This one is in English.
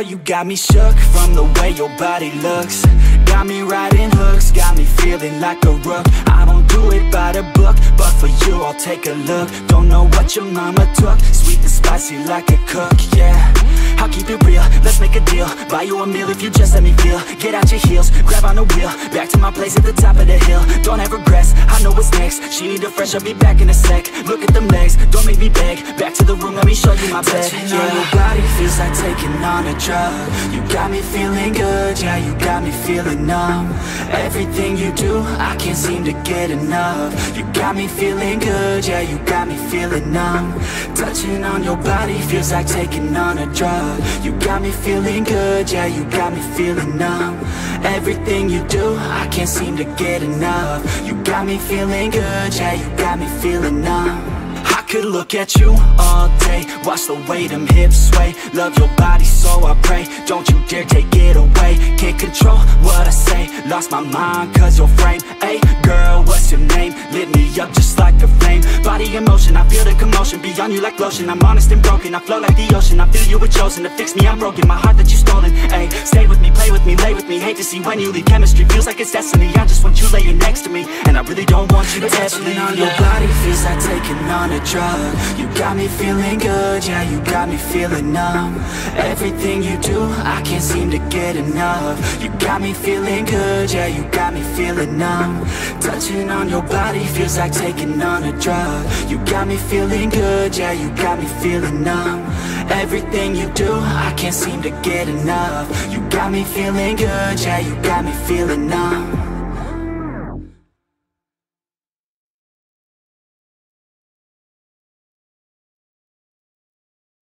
you got me shook from the way your body looks. Got me riding hooks, got me feeling like a rook. I don't do it by the book, but for you I'll take a look. Don't know what your mama took, sweet and spicy like a cook, yeah. I'll keep it real, let's make a deal. Buy you a meal if you just let me feel. Get out your heels, grab on the wheel. Back to my place at the top of the hill. Don't have regrets, I know what's next. She need to fresh, I'll be back in a sec. Look at them legs, don't make me beg. Back to the room, let me show you my bed. Touching on your body feels like taking on a drug. You got me feeling good, yeah, you got me feeling numb. Everything you do, I can't seem to get enough. You got me feeling good, yeah, you got me feeling numb. Touching on your body feels like taking on a drug. You got me feeling good, yeah, you got me feeling numb. Everything you do, I can't seem to get enough. You got me feeling good, yeah, you got me feeling numb. I could look at you all day, watch the way them hips sway. Love your body so I pray, don't you dare take it away. Can't control what I say, lost my mind cause your frame. Hey girl, what's your name? Lit me up just like a flame. Body in motion, I feel the commotion. Beyond you like lotion, I'm honest and broken. I flow like the ocean, I feel you were chosen to fix me, I'm broken. My heart that you stolen, hey. Stay with me, play with me, lay with me. Hate to see when you leave, chemistry feels like it's destiny. I just want you laying next to me, and I really don't want you to ever leave. On your body feels like taking on a drug. You got me feeling good, yeah, you got me feeling numb. Everything you do, I can't seem to get enough. You got me feeling good, yeah, you got me feeling numb. Touching on your body feels like taking on a drug. You got me feeling good, yeah, you got me feeling numb. Everything you do, I can't seem to get enough. You got me feeling good, yeah, you got me feeling numb.